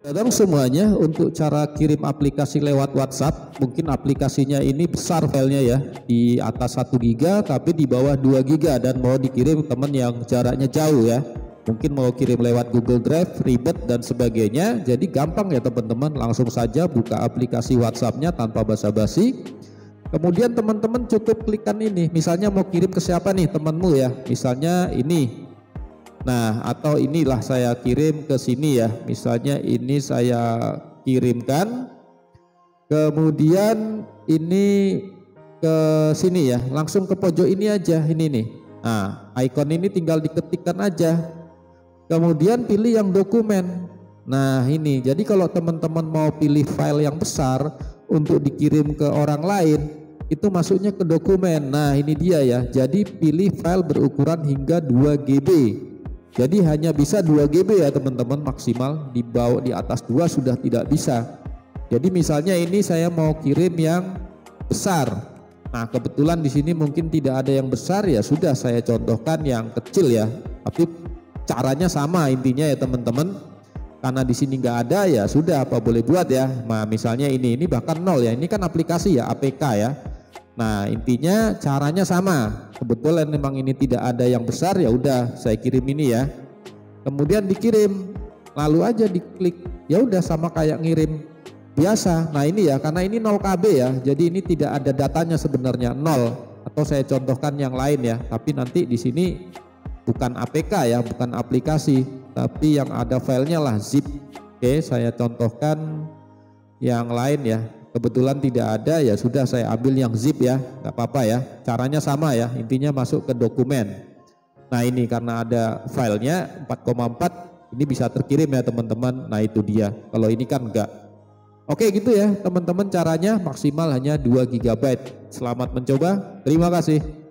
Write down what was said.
Kadang semuanya untuk cara kirim aplikasi lewat WhatsApp, mungkin aplikasinya ini besar filenya ya, di atas 1 GB tapi di bawah 2 GB dan mau dikirim teman yang jaraknya jauh ya. Mungkin mau kirim lewat Google Drive, ribet dan sebagainya. Jadi gampang ya teman-teman, langsung saja buka aplikasi WhatsApp-nya tanpa basa-basi. Kemudian teman-teman cukup klikkan ini, misalnya mau kirim ke siapa nih temanmu ya, misalnya ini. Nah, atau inilah saya kirim ke sini ya, misalnya ini saya kirimkan, kemudian ini ke sini ya, langsung ke pojok ini aja, ini nih. Nah, icon ini tinggal diketikkan aja, kemudian pilih yang dokumen. Nah ini, jadi kalau teman-teman mau pilih file yang besar untuk dikirim ke orang lain, itu masuknya ke dokumen. Nah ini dia ya, jadi pilih file berukuran hingga 2 GB. Jadi hanya bisa 2 GB ya teman-teman, maksimal. Di bawah, di atas 2 sudah tidak bisa. Jadi misalnya ini saya mau kirim yang besar. Nah kebetulan di sini mungkin tidak ada yang besar, ya sudah saya contohkan yang kecil ya. Tapi caranya sama intinya ya teman-teman. Karena di sini nggak ada, ya sudah apa boleh buat ya. Nah misalnya ini bahkan 0 ya. Ini kan aplikasi ya, APK ya. Nah intinya caranya sama. Kebetulan memang ini tidak ada yang besar, ya udah saya kirim ini ya. Kemudian dikirim, lalu aja diklik, ya udah sama kayak ngirim biasa. Nah ini ya, karena ini 0 KB ya, jadi ini tidak ada datanya sebenarnya 0. Atau saya contohkan yang lain ya, tapi nanti di sini bukan APK ya, bukan aplikasi, tapi yang ada filenya lah zip. Oke, saya contohkan yang lain ya. Kebetulan tidak ada, ya sudah saya ambil yang zip ya, nggak apa-apa ya. Caranya sama ya, intinya masuk ke dokumen. Nah ini karena ada filenya 4,4, ini bisa terkirim ya teman-teman. Nah itu dia, kalau ini kan enggak. Oke gitu ya teman-teman, caranya maksimal hanya 2 GB. Selamat mencoba, terima kasih.